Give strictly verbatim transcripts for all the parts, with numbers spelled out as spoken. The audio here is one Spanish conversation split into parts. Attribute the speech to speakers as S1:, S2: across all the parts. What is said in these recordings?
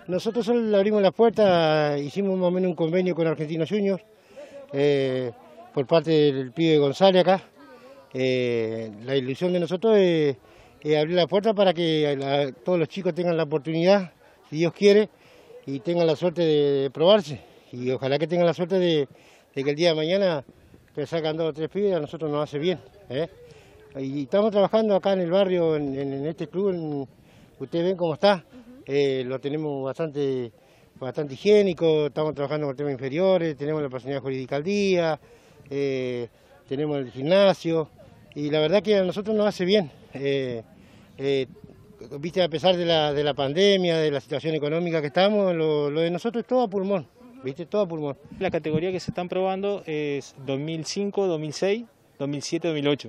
S1: Nosotros solo le abrimos las puertas, hicimos más o menos un convenio con Argentinos Juniors, eh, por parte del pibe González acá. Eh, la ilusión de nosotros es, es abrir la puerta para que la, todos los chicos tengan la oportunidad, si Dios quiere, y tengan la suerte de probarse. Y ojalá que tengan la suerte de, de que el día de mañana que sacan dos o tres pibes, a nosotros nos hace bien. ¿eh? Y estamos trabajando acá en el barrio, en, en este club, en, ustedes ven cómo está, eh, lo tenemos bastante, bastante higiénico, estamos trabajando con temas inferiores, tenemos la personalidad jurídica al día, eh, tenemos el gimnasio, y la verdad que a nosotros nos hace bien. Eh, eh, viste, a pesar de la, de la pandemia, de la situación económica que estamos, lo, lo de nosotros es todo a pulmón, viste, todo a pulmón.
S2: La categoría que se están probando es dos mil cinco, dos mil seis, dos mil siete, dos mil ocho.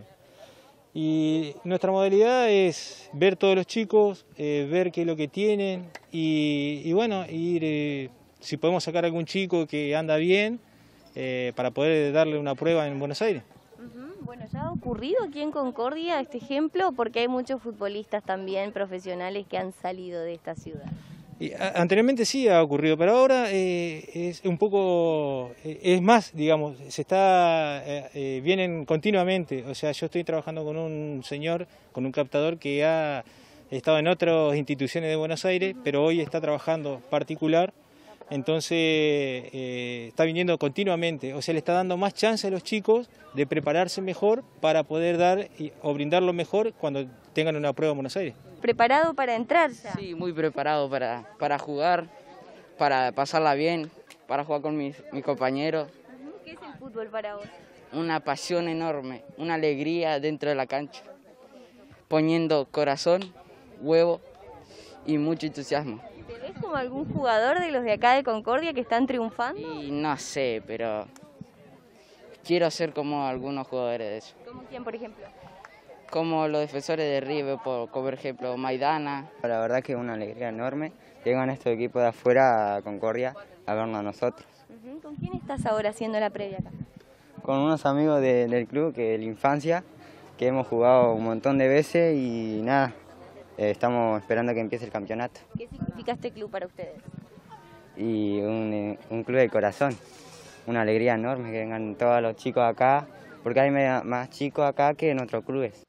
S2: Y nuestra modalidad es ver todos los chicos, eh, ver qué es lo que tienen y, y bueno, ir, eh, si podemos sacar algún chico que anda bien, eh, para poder darle una prueba en Buenos Aires.
S3: Uh-huh. Bueno, ¿ya ha ocurrido aquí en Concordia este ejemplo? Porque hay muchos futbolistas también profesionales que han salido de esta ciudad.
S2: Y, a, anteriormente sí ha ocurrido, pero ahora eh, es un poco, eh, es más, digamos, se está, eh, eh, vienen continuamente. O sea, yo estoy trabajando con un señor, con un captador que ha estado en otras instituciones de Buenos Aires, pero hoy está trabajando particular, entonces eh, está viniendo continuamente. O sea, le está dando más chance a los chicos de prepararse mejor para poder dar y, o brindar lo mejor cuando tengan una prueba en Buenos Aires.
S3: ¿Preparado para entrar ya?
S4: Sí, muy preparado para, para jugar, para pasarla bien, para jugar con mis, mis compañeros.
S3: ¿Qué es el fútbol para vos?
S4: Una pasión enorme, una alegría dentro de la cancha, poniendo corazón, huevo y mucho entusiasmo.
S3: ¿Te ves como algún jugador de los de acá de Concordia que están triunfando?
S4: Y no sé, pero quiero ser como algunos jugadores de eso.
S3: ¿Como quién, por ejemplo?
S4: Como los defensores de River, por, por ejemplo, Maidana.
S5: La verdad que es una alegría enorme que vengan estos equipos de afuera a Concordia a vernos a nosotros.
S3: Uh-huh. ¿Con quién estás ahora haciendo la previa acá?
S5: Con unos amigos de, del club, que de la infancia, que hemos jugado un montón de veces y nada, eh, estamos esperando que empiece el campeonato.
S3: ¿Qué significa este club para ustedes?
S5: Y un, un club de corazón, una alegría enorme que vengan todos los chicos acá, porque hay más chicos acá que en otros clubes.